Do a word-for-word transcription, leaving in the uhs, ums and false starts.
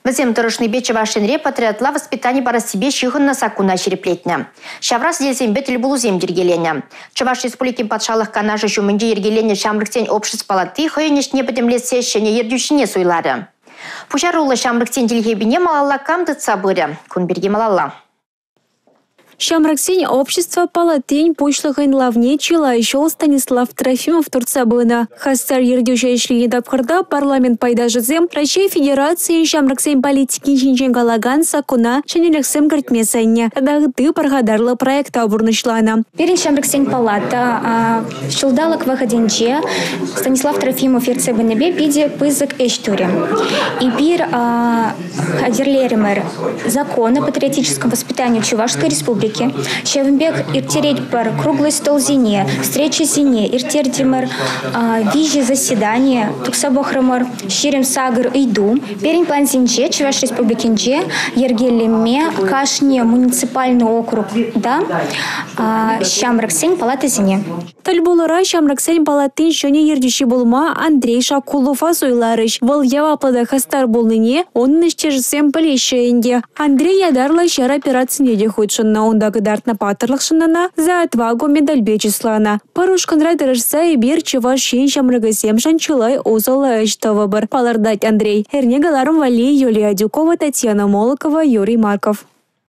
Візем тұрышны бе Чувашинре патриотла воспитание бара себе шихынна сакуна череплетне. Шаврас елзем бетіл бұлузем дергелене. Чуваш республикин патшалық канажы жүмінде ергелене шамрықтен обществ палаты хойнешне бідімлесе шене ердюшіне суйлары. Пушарулы шамрықтен делгебіне малалла камды цабыры. Күнберге малалла. Шамраксень общество палатень пошлыгын лавне чила еще Станислав Трофимов Турцабына. Хастар ердюша ишлине дапхарда парламент пайда жызем Россия Федерации Шамраксень политики жинжен галаган сакуна шенелексем гартмесайне. Дагды паргадарлы проекта обурнышлана. Перен Шамраксень палата шылдалык выходенче Станислав Трофимов ерцебынебе биде пызык эштуре. И бир адерлеример закона о патриотическом воспитании Чувашской республики. Шевенбек иртереть пар круглый стол зине, встреча зине, иртердимер вижи заседание, туксабохрамар, щирим сагр иду, перень план зинче, Чуваш республикинче, ергелеме, кашне муниципальный округ, да, Шамраксень палата зине. Тальбулара Шамраксень палатын шоне ердюши булма Андрей Шакулов азуйларыш. Вол явапада хастар булныне, он ныштежсем полешенде. Андрей ядарла шар операцияне де худшынна, он дагыдартна патырлық шынына за отвагу медаль бечислана. Парушкан райдырышса и бир Чуваш шен Шамрагасем шанчылай озала эштова бар. Палардать Андрей. Эрнегаларым Вали, Юлия Дюкова, Татьяна Молокова, Юрий Марков.